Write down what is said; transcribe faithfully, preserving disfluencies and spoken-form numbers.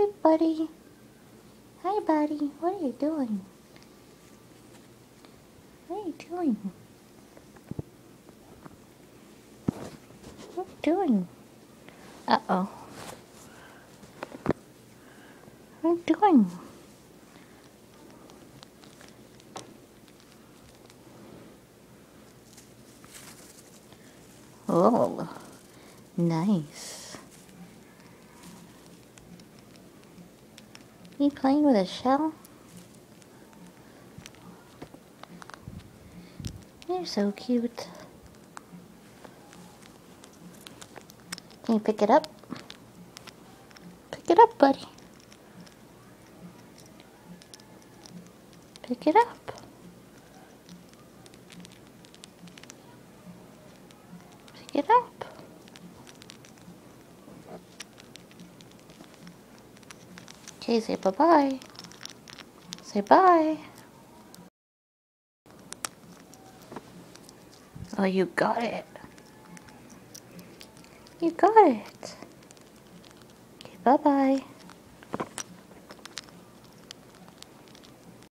Hi, buddy. Hi, buddy. What are you doing? What are you doing? What are you doing? Uh-oh. What are you doing? Oh, nice. You playing with a shell? You're so cute. Can you pick it up? Pick it up, buddy. Pick it up. Pick it up. Okay, say bye-bye. Say bye. Oh, you got it. You got it. Okay, bye-bye.